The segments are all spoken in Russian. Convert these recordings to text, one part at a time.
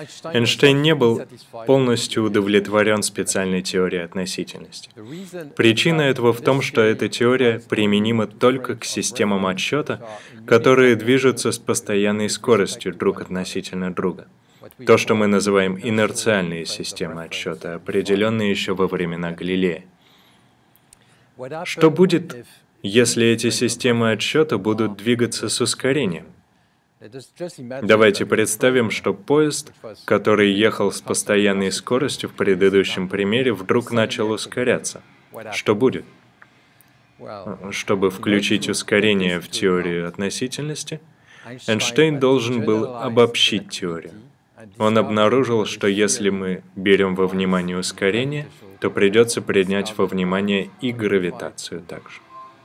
Эйнштейн не был полностью удовлетворен специальной теорией относительности. Причина этого в том, что эта теория применима только к системам отсчета, которые движутся с постоянной скоростью друг относительно друга. То, что мы называем инерциальные системы отсчета, определенные еще во времена Галилея. Что будет, если эти системы отсчета будут двигаться с ускорением? Давайте представим, что поезд, который ехал с постоянной скоростью в предыдущем примере, вдруг начал ускоряться. Что будет? Чтобы включить ускорение в теорию относительности, Эйнштейн должен был обобщить теорию. Он обнаружил, что если мы берем во внимание ускорение, то придется принять во внимание и гравитацию также.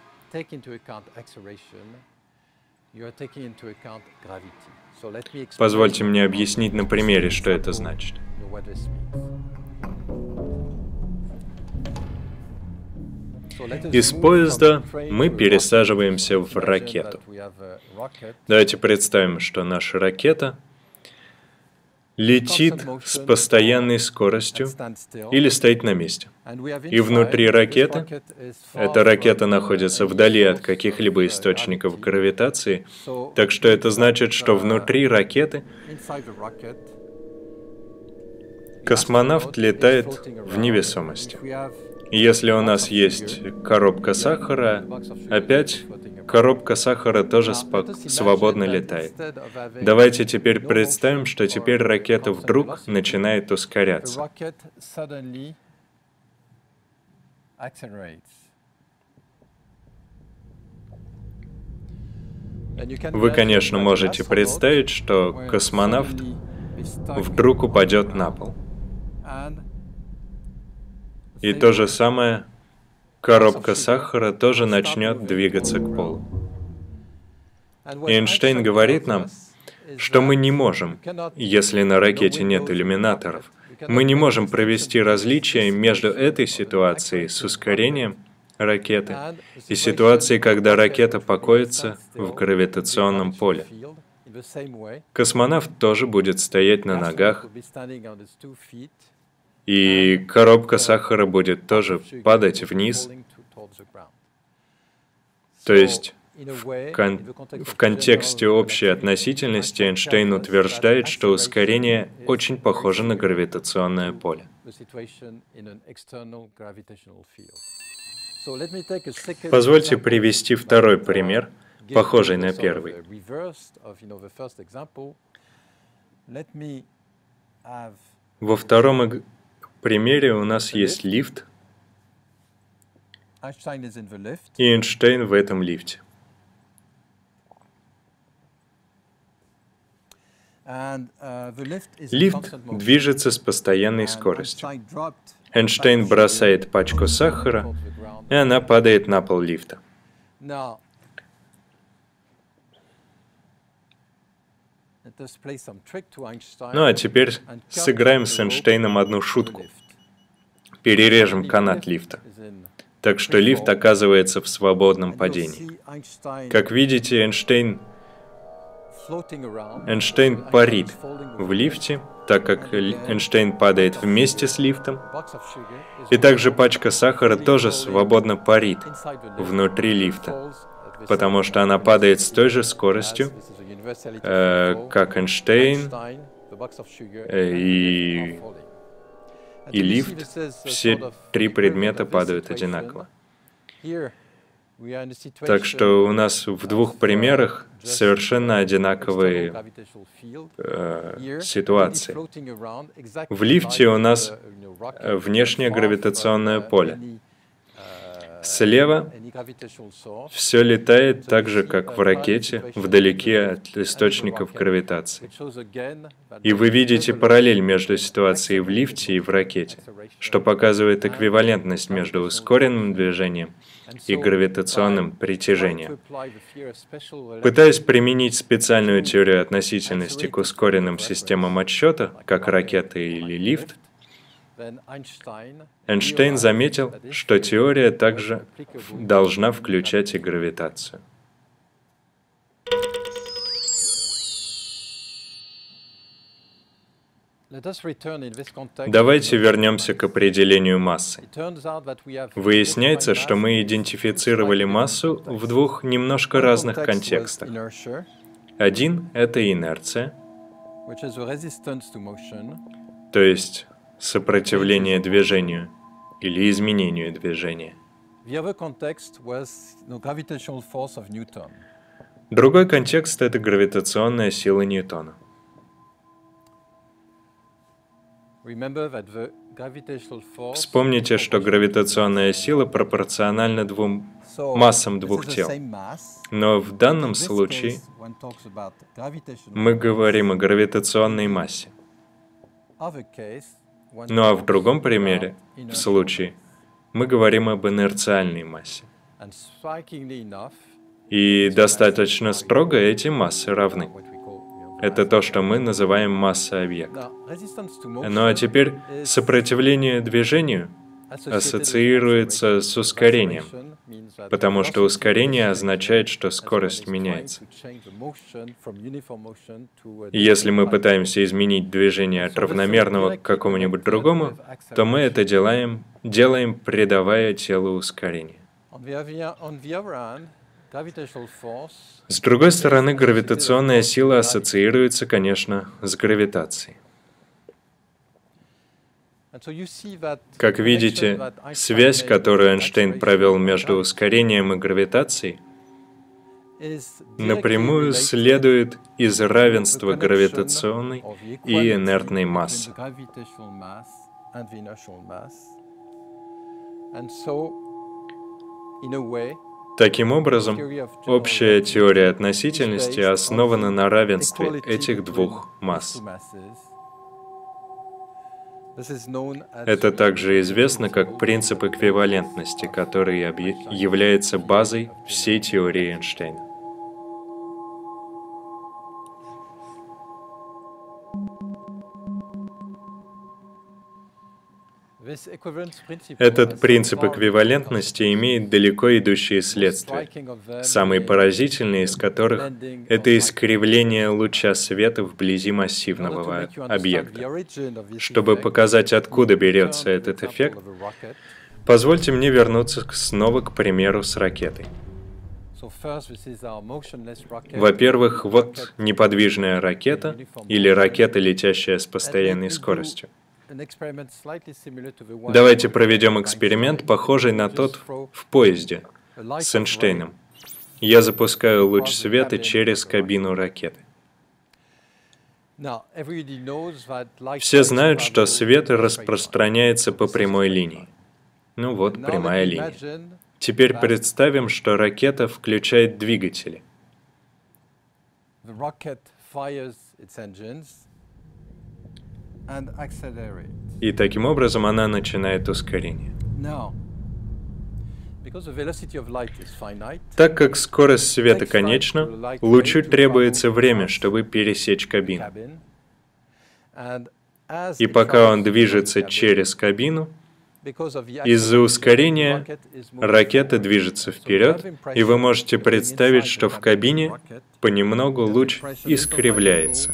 Позвольте мне объяснить на примере, что это значит. Из поезда мы пересаживаемся в ракету. Давайте представим, что наша ракета летит с постоянной скоростью или стоит на месте. И внутри ракеты, эта ракета находится вдали от каких-либо источников гравитации, так что это значит, что внутри ракеты космонавт летает в невесомости. И если у нас есть коробка сахара, опять коробка сахара тоже свободно летает. Давайте теперь представим, что теперь ракета вдруг начинает ускоряться. Вы, конечно, можете представить, что космонавт вдруг упадет на пол. И то же самое, коробка сахара тоже начнет двигаться к полу. Эйнштейн говорит нам, что мы не можем, если на ракете нет иллюминаторов, мы не можем провести различие между этой ситуацией с ускорением ракеты и ситуацией, когда ракета покоится в гравитационном поле. Космонавт тоже будет стоять на ногах, и коробка сахара будет тоже падать вниз. То есть в контексте общей относительности Эйнштейн утверждает, что ускорение очень похоже на гравитационное поле. Позвольте привести второй пример, похожий на первый. Во втором примере у нас есть лифт, и Эйнштейн в этом лифте. Лифт движется с постоянной скоростью. Эйнштейн бросает пачку сахара, и она падает на пол лифта. Ну а теперь сыграем с Эйнштейном одну шутку. Перережем канат лифта. Так что лифт оказывается в свободном падении. Как видите, Эйнштейн парит в лифте, так как Эйнштейн падает вместе с лифтом. И также пачка сахара тоже свободно парит внутри лифта, потому что она падает с той же скоростью, как Эйнштейн и лифт. Все три предмета падают одинаково. Так что у нас в двух примерах совершенно одинаковые ситуации. В лифте у нас внешнее гравитационное поле. Слева все летает так же, как в ракете, вдалеке от источников гравитации. И вы видите параллель между ситуацией в лифте и в ракете, что показывает эквивалентность между ускоренным движением и гравитационным притяжением. Пытаясь применить специальную теорию относительности к ускоренным системам отсчета, как ракета или лифт, Эйнштейн заметил, что теория также должна включать и гравитацию. Давайте вернемся к определению массы. Выясняется, что мы идентифицировали массу в двух немножко разных контекстах. Один — это инерция, то есть сопротивление движению или изменению движения. Другой контекст — это гравитационная сила Ньютона. Вспомните, что гравитационная сила пропорциональна массам двух тел. Но в данном случае мы говорим о гравитационной массе. Ну а в другом примере, в случае, мы говорим об инерциальной массе. И достаточно строго эти массы равны. Это то, что мы называем массой объекта. Ну а теперь сопротивление движению ассоциируется с ускорением, потому что ускорение означает, что скорость меняется. И если мы пытаемся изменить движение от равномерного к какому-нибудь другому, то мы это делаем, придавая телу ускорение. С другой стороны, гравитационная сила ассоциируется, конечно, с гравитацией. Как видите, связь, которую Эйнштейн провел между ускорением и гравитацией, напрямую следует из равенства гравитационной и инертной массы. Таким образом, общая теория относительности основана на равенстве этих двух масс. Это также известно как принцип эквивалентности, который является базой всей теории Эйнштейна. Этот принцип эквивалентности имеет далеко идущие следствия, самые поразительные из которых — это искривление луча света вблизи массивного объекта. Чтобы показать, откуда берется этот эффект, позвольте мне вернуться снова к примеру с ракетой. Во-первых, вот неподвижная ракета или ракета, летящая с постоянной скоростью. Давайте проведем эксперимент, похожий на тот в поезде с Эйнштейном. Я запускаю луч света через кабину ракеты. Все знают, что свет распространяется по прямой линии. Ну вот, прямая линия. Теперь представим, что ракета включает двигатели. И таким образом она начинает ускорение. Так как скорость света конечна, лучу требуется время, чтобы пересечь кабину. И пока он движется через кабину, из-за ускорения ракета движется вперед, и вы можете представить, что в кабине понемногу луч искривляется.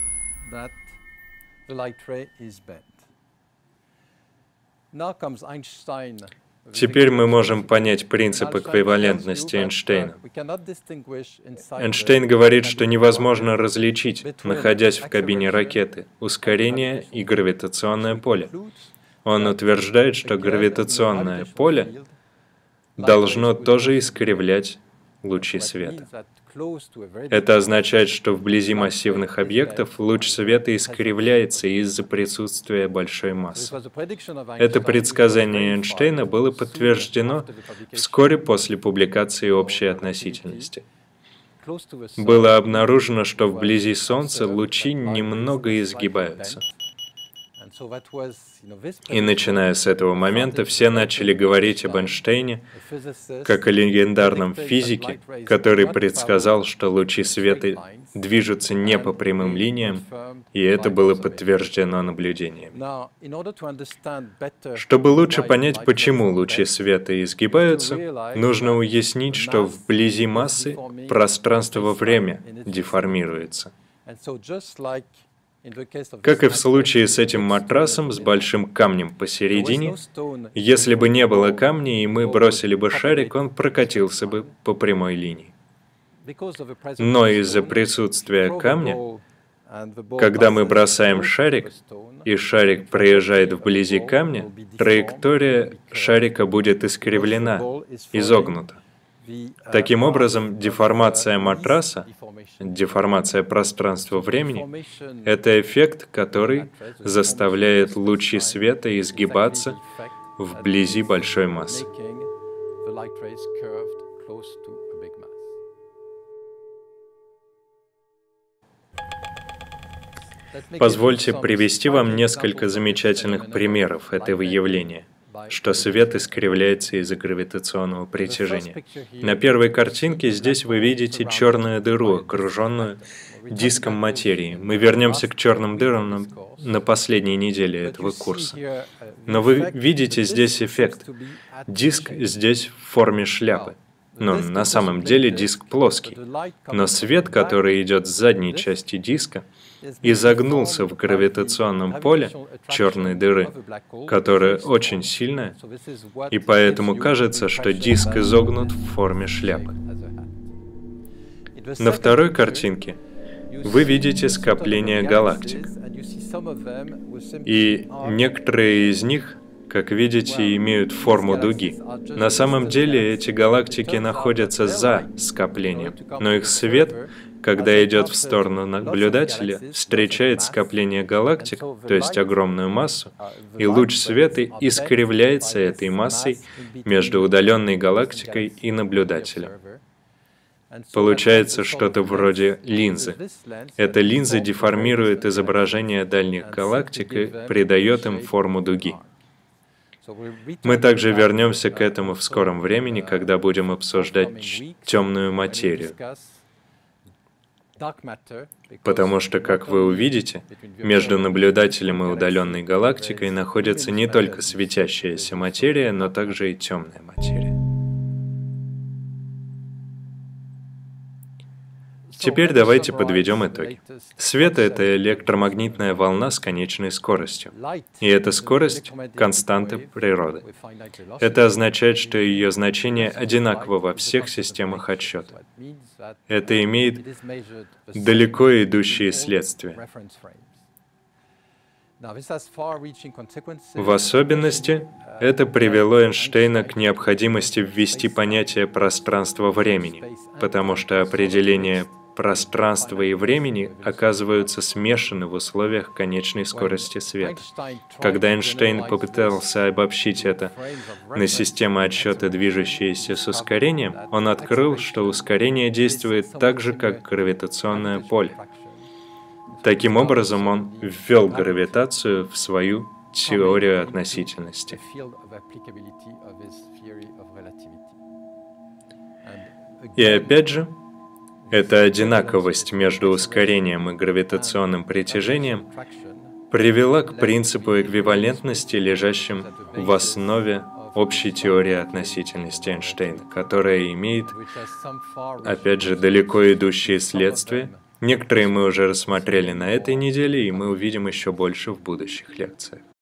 Теперь мы можем понять принцип эквивалентности Эйнштейна. Эйнштейн говорит, что невозможно различить, находясь в кабине ракеты, ускорение и гравитационное поле. Он утверждает, что гравитационное поле должно тоже искривлять лучи света. Это означает, что вблизи массивных объектов луч света искривляется из-за присутствия большой массы. Это предсказание Эйнштейна было подтверждено вскоре после публикации общей относительности. Было обнаружено, что вблизи Солнца лучи немного изгибаются. И начиная с этого момента все начали говорить об Эйнштейне как о легендарном физике, который предсказал, что лучи света движутся не по прямым линиям, и это было подтверждено наблюдением. Чтобы лучше понять, почему лучи света изгибаются, нужно уяснить, что вблизи массы пространство во время деформируется. Как и в случае с этим матрасом с большим камнем посередине, если бы не было камня и мы бросили бы шарик, он прокатился бы по прямой линии. Но из-за присутствия камня, когда мы бросаем шарик, и шарик проезжает вблизи камня, траектория шарика будет искривлена, изогнута. Таким образом, деформация матраса, деформация пространства-времени — это эффект, который заставляет лучи света изгибаться вблизи большой массы. Позвольте привести вам несколько замечательных примеров этого явления, что свет искривляется из-за гравитационного притяжения. На первой картинке здесь вы видите черную дыру, окруженную диском материи. Мы вернемся к черным дырам на последней неделе этого курса. Но вы видите здесь эффект. Диск здесь в форме шляпы. Но на самом деле диск плоский. Но свет, который идет с задней части диска, изогнулся в гравитационном поле черной дыры, которая очень сильная, и поэтому кажется, что диск изогнут в форме шляпы. На второй картинке вы видите скопление галактик, и некоторые из них, как видите, имеют форму дуги. На самом деле эти галактики находятся за скоплением, но их свет, когда идет в сторону наблюдателя, встречает скопление галактик, то есть огромную массу, и луч света искривляется этой массой между удаленной галактикой и наблюдателем. Получается что-то вроде линзы. Эта линза деформирует изображение дальних галактик и придает им форму дуги. Мы также вернемся к этому в скором времени, когда будем обсуждать темную материю. Потому что, как вы увидите, между наблюдателем и удаленной галактикой находится не только светящаяся материя, но также и темная материя. Теперь давайте подведем итоги. Свет — это электромагнитная волна с конечной скоростью. И эта скорость — константа природы. Это означает, что ее значение одинаково во всех системах отсчета. Это имеет далеко идущие следствия. В особенности, это привело Эйнштейна к необходимости ввести понятие пространства-времени, потому что определение пространства и времени оказываются смешаны в условиях конечной скорости света. Когда Эйнштейн попытался обобщить это на системы отсчета, движущиеся с ускорением, он открыл, что ускорение действует так же, как гравитационное поле. Таким образом, он ввел гравитацию в свою теорию относительности. И опять же, эта одинаковость между ускорением и гравитационным притяжением привела к принципу эквивалентности, лежащим в основе общей теории относительности Эйнштейна, которая имеет, опять же, далеко идущие следствия. Некоторые мы уже рассмотрели на этой неделе, и мы увидим еще больше в будущих лекциях.